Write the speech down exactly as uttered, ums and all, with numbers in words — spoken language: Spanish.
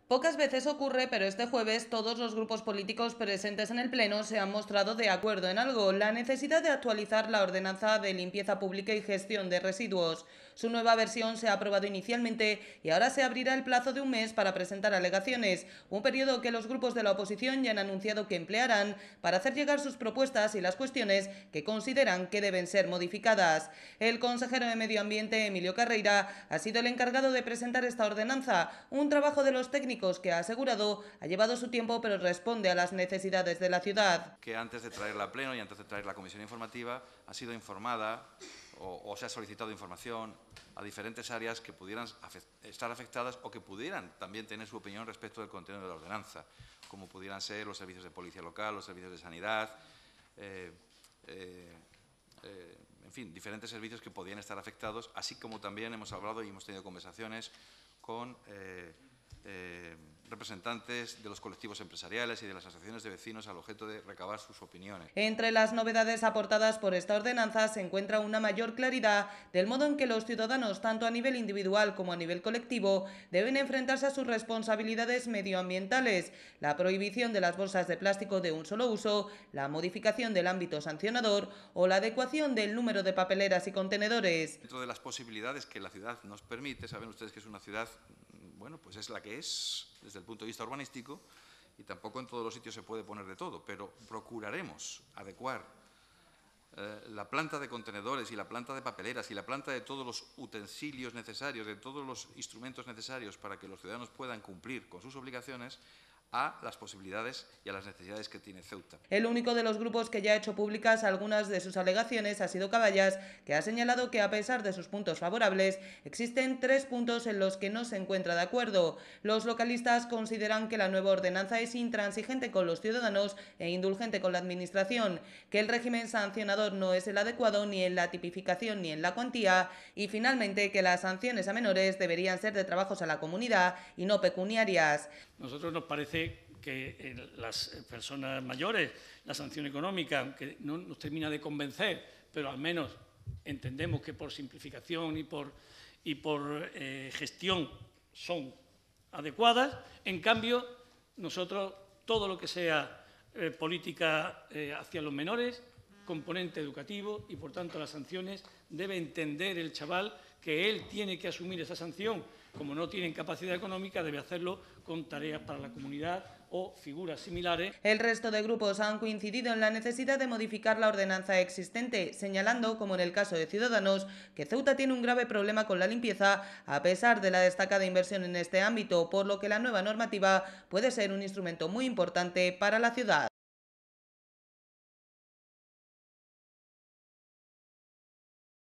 Pocas veces ocurre, pero este jueves todos los grupos políticos presentes en el Pleno se han mostrado de acuerdo en algo: la necesidad de actualizar la ordenanza de limpieza pública y gestión de residuos. Su nueva versión se ha aprobado inicialmente y ahora se abrirá el plazo de un mes para presentar alegaciones, un periodo que los grupos de la oposición ya han anunciado que emplearán para hacer llegar sus propuestas y las cuestiones que consideran que deben ser modificadas. El consejero de Medio Ambiente, Emilio Carreira, ha sido el encargado de presentar esta ordenanza, un trabajo de los técnicos que ha asegurado ha llevado su tiempo, pero responde a las necesidades de la ciudad. Que antes de traerla al Pleno y antes de traer la comisión informativa ha sido informada o, o se ha solicitado información a diferentes áreas que pudieran afect estar afectadas o que pudieran también tener su opinión respecto del contenido de la ordenanza, como pudieran ser los servicios de policía local, los servicios de sanidad, eh, eh, eh, en fin, diferentes servicios que podían estar afectados, así como también hemos hablado y hemos tenido conversaciones con eh, Eh, representantes de los colectivos empresariales y de las asociaciones de vecinos al objeto de recabar sus opiniones. Entre las novedades aportadas por esta ordenanza se encuentra una mayor claridad del modo en que los ciudadanos, tanto a nivel individual como a nivel colectivo, deben enfrentarse a sus responsabilidades medioambientales: la prohibición de las bolsas de plástico de un solo uso, la modificación del ámbito sancionador o la adecuación del número de papeleras y contenedores. Dentro de las posibilidades que la ciudad nos permite, saben ustedes que es una ciudad, bueno, pues es la que es desde el punto de vista urbanístico y tampoco en todos los sitios se puede poner de todo, pero procuraremos adecuar eh, la planta de contenedores y la planta de papeleras y la planta de todos los utensilios necesarios, de todos los instrumentos necesarios para que los ciudadanos puedan cumplir con sus obligaciones a las posibilidades y a las necesidades que tiene Ceuta. El único de los grupos que ya ha hecho públicas algunas de sus alegaciones ha sido Caballas, que ha señalado que, a pesar de sus puntos favorables, existen tres puntos en los que no se encuentra de acuerdo. Los localistas consideran que la nueva ordenanza es intransigente con los ciudadanos e indulgente con la administración, que el régimen sancionador no es el adecuado ni en la tipificación ni en la cuantía, y finalmente que las sanciones a menores deberían ser de trabajos a la comunidad y no pecuniarias. Nosotros nos parece que las personas mayores, la sanción económica, aunque no nos termina de convencer, pero al menos entendemos que por simplificación y por, y por eh, gestión son adecuadas. En cambio, nosotros, todo lo que sea eh, política eh, hacia los menores, componente educativo, y por tanto las sanciones, debe entender el chaval que él tiene que asumir esa sanción. Como no tienen capacidad económica, debe hacerlo con tareas para la comunidad o figuras similares. El resto de grupos han coincidido en la necesidad de modificar la ordenanza existente, señalando, como en el caso de Ciudadanos, que Ceuta tiene un grave problema con la limpieza, a pesar de la destacada inversión en este ámbito, por lo que la nueva normativa puede ser un instrumento muy importante para la ciudad.